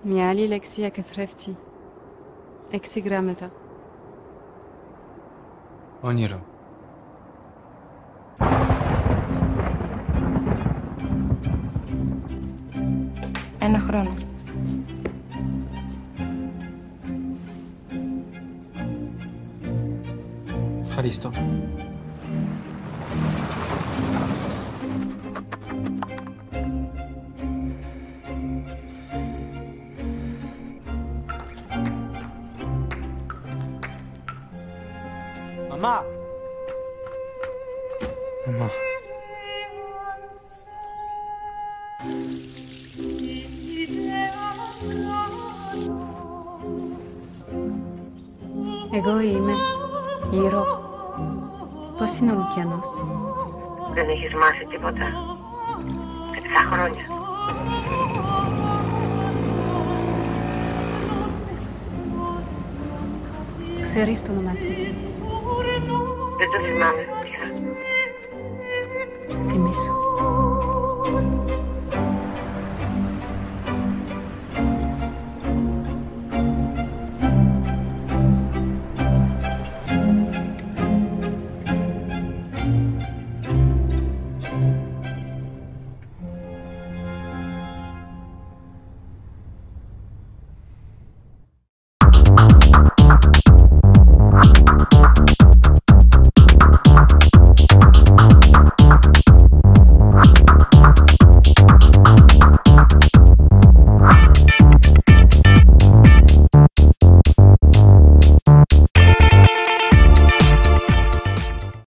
Μια άλλη λεξία καθρέφτη. 6 γράμματα. Όνειρο. Ένα χρόνο. Ευχαριστώ. Μαμά! Μαμά. Εγώ είμαι Ήρω. Πώς είναι ο Λουκιανός? Δεν έχεις μάθει τίποτα. 7 χρόνια. Ξέρεις το όνομα του? Δεν το θυμάμαι.